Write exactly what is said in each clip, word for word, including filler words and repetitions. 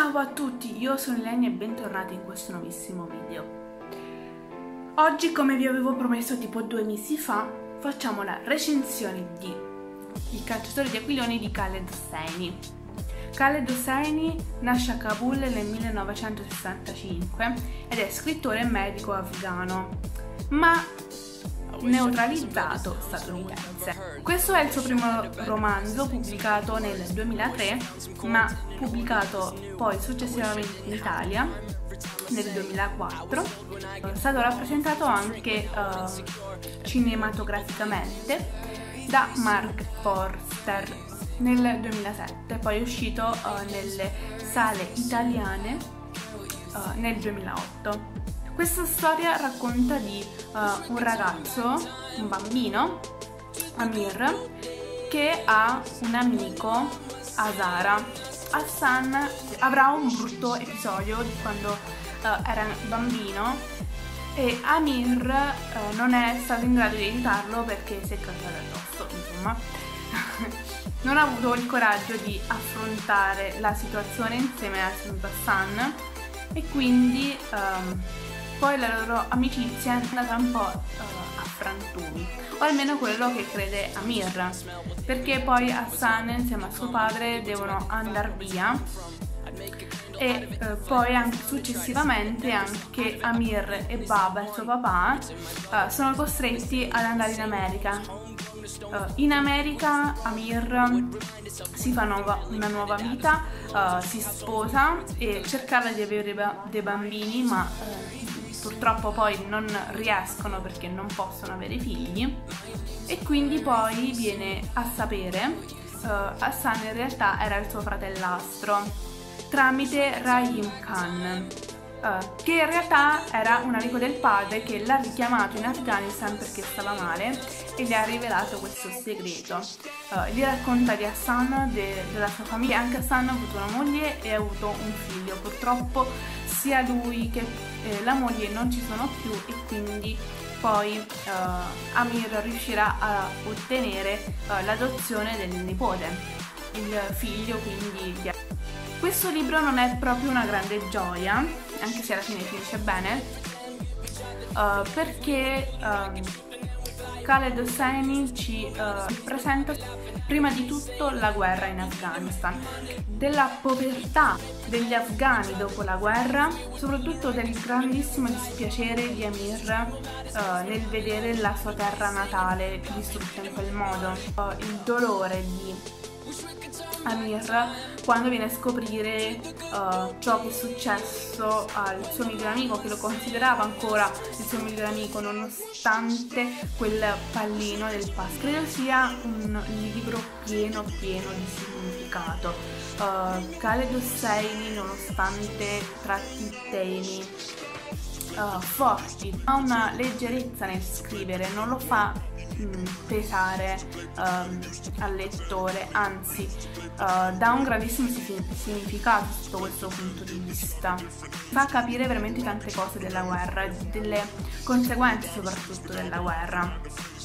Ciao a tutti, io sono Ilenia e bentornati in questo nuovissimo video. Oggi, come vi avevo promesso tipo due mesi fa, facciamo la recensione di Il cacciatore di aquiloni di Khaled Hosseini. Khaled Hosseini nasce a Kabul nel millenovecentosessantacinque ed è scrittore e medico afghano, ma neutralizzato statunitense. Questo è il suo primo romanzo, pubblicato nel duemilatré, ma pubblicato poi successivamente in Italia nel duemilaquattro. È stato rappresentato anche uh, cinematograficamente da Mark Forster nel duemilasette, poi è uscito uh, nelle sale italiane uh, nel duemilaotto. Questa storia racconta di uh, un ragazzo, un bambino, Amir, che ha un amico, Azara. Hassan avrà un brutto episodio di quando uh, era bambino e Amir uh, non è stato in grado di aiutarlo perché si è cacciato addosso, insomma. Non ha avuto il coraggio di affrontare la situazione insieme a Hassan e quindi um, poi la loro amicizia è andata un po' uh, a frantumi, o almeno quello che crede Amir, perché poi Hassan insieme a suo padre devono andare via e uh, poi anche successivamente anche Amir e Baba, il suo papà, uh, sono costretti ad andare in America. Uh, in America Amir si fa nuova, una nuova vita, uh, si sposa e cercava di avere ba dei bambini, ma uh, purtroppo poi non riescono perché non possono avere figli, e quindi poi viene a sapere uh, Hassan in realtà era il suo fratellastro tramite Rahim Khan, uh, che in realtà era un amico del padre che l'ha richiamato in Afghanistan perché stava male e gli ha rivelato questo segreto. Uh, gli racconta di Hassan, de della sua famiglia. Anche Hassan ha avuto una moglie e ha avuto un figlio. Purtroppo sia lui che eh, la moglie non ci sono più e quindi poi uh, Amir riuscirà a ottenere uh, l'adozione del nipote, il figlio quindi di... Questo libro non è proprio una grande gioia, anche se alla fine finisce bene, uh, perché um, Khaled Hosseini ci uh, presenta prima di tutto la guerra in Afghanistan, della povertà degli afghani dopo la guerra, soprattutto del grandissimo dispiacere di Amir uh, nel vedere la sua terra natale distrutta in quel modo, uh, il dolore di Amir quando viene a scoprire uh, ciò che è successo al suo migliore amico, che lo considerava ancora il suo migliore amico nonostante quel pallino del pass. Credo sia un libro pieno pieno di significato. uh, Khaled Hosseini, nonostante tratti temi uh, forti, ha una leggerezza nel scrivere, non lo fa pesare um, al lettore, anzi uh, dà un grandissimo significato sotto questo punto di vista, fa capire veramente tante cose della guerra, delle conseguenze soprattutto della guerra.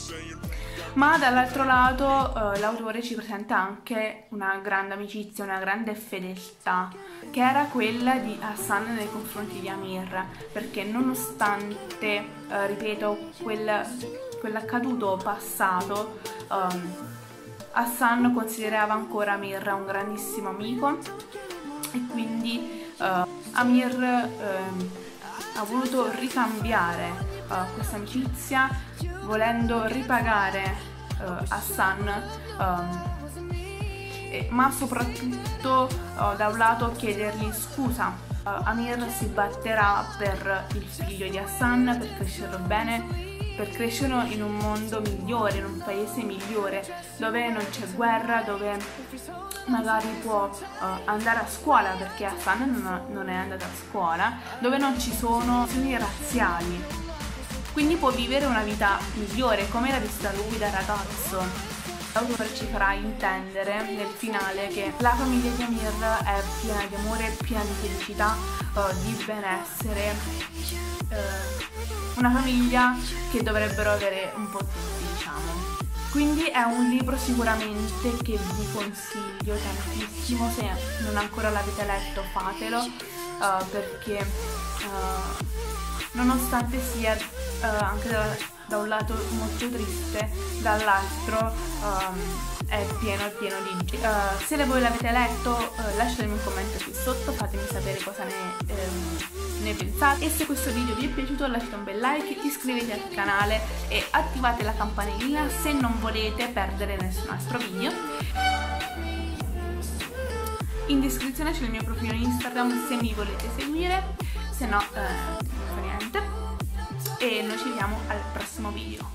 Ma dall'altro lato uh, l'autore ci presenta anche una grande amicizia, una grande fedeltà, che era quella di Hassan nei confronti di Amir, perché nonostante, uh, ripeto, quel quell'accaduto passato, um, Hassan considerava ancora Amir un grandissimo amico e quindi uh, Amir uh, ha voluto ricambiare uh, questa amicizia, volendo ripagare uh, Hassan, um, e, ma soprattutto uh, da un lato chiedergli scusa. Uh, Amir si batterà per il figlio di Hassan, per crescerlo bene, per crescere in un mondo migliore, in un paese migliore, dove non c'è guerra, dove magari può uh, andare a scuola, perché Hassan non, non è andata a scuola, dove non ci sono questioni razziali, quindi può vivere una vita migliore come l'ha vista lui da ragazzo. L'autore ci farà intendere nel finale che la famiglia di Amir è piena di amore, piena di felicità, uh, di benessere, uh, una famiglia che dovrebbero avere un po' tutti, diciamo. Quindi è un libro sicuramente che vi consiglio tantissimo. Se non ancora l'avete letto, fatelo, uh, perché uh, nonostante sia uh, anche da, da un lato molto triste, dall'altro um, è pieno pieno di... Uh, se voi l'avete letto, uh, lasciatemi un commento qui sotto, fatemi sapere cosa ne, um, ne pensate, e se questo video vi è piaciuto lasciate un bel like, iscrivetevi al canale e attivate la campanellina se non volete perdere nessun altro video. In descrizione c'è il mio profilo Instagram se mi volete seguire, se no eh, non fa niente, e noi ci vediamo al prossimo video.